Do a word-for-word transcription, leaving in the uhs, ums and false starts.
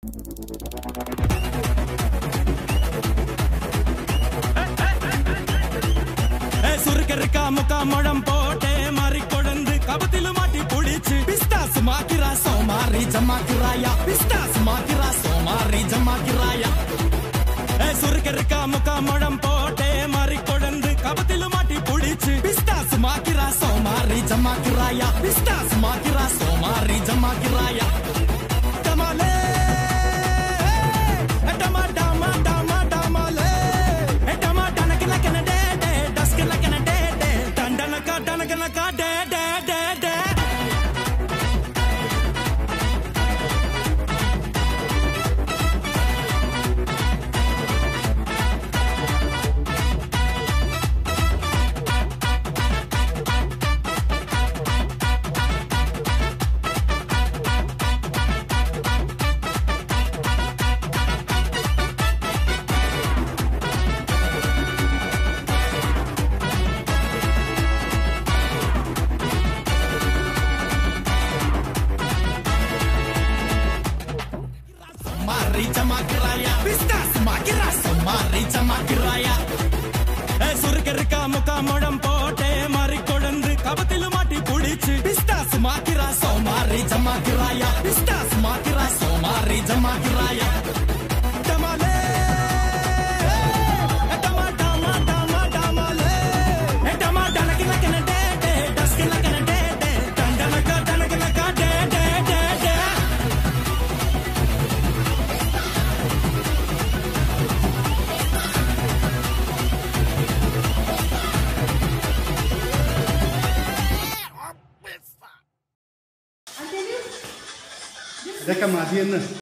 சுருக்கருக்கா முக்கா முழம் போட்டே மாறி கொழுந்து கபத்திலு மாட்டி புடிச்சு பிஸ்தாஸ் மாக்கிரா சோமாரி ஜமாக்கிராயா பிஸ்தாஸ் மாக்கிரா சோமாரி ஜமாக்கிராயா சுருக்கருக்கா முக்கா முழம் போட்டே மாறி கொழுந்து கபத்திலு மாட்டி புடிச்சு பிஸ்தாஸ் மாக்கிரா சோமாரி ஜமாக்கிராயா பிஸ்தாஸ் மாக்கிரா சோமாரி ஜமாக்கிராயா டமாலே டமா டமா டமா டமாலே டமா டனக்கு நக்கன டே டே டஸ்க்கு நக்கன டே டே டண்டனக்கா டனக்கனக்கா டே டே டே டே Mari jamakraya Pistas makira Mari jamakraya சுருக்கருக்கா முக்கா முழம் போட்டே மாறி கொழுந்து கபத்திலு மாட்டி புடிச்சு பிஸ்தாஸ் மாக்கிரா சோமாரி ஜமாக்கிராயா பிஸ்தாஸ் மாக்கிரா சோமாரி ஜமாக்கிராயா டமாலே டமா டமா டமா டமாலே டமா டனக்கு நக்கன டே டே டஸ்க்கு நக்கன டே டே டண்டனக்கா டனக்கனக்கா டே டே டே டே Ada kematian